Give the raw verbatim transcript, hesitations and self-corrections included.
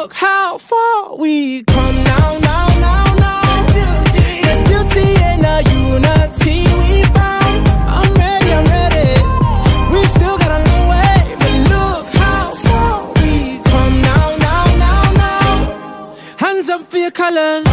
look how far we come now, now, now, now. There's beauty in the unity we found. I'm ready, I'm ready. We still got a long way, but look how far we come now, now, now, now. Hands up for your colors.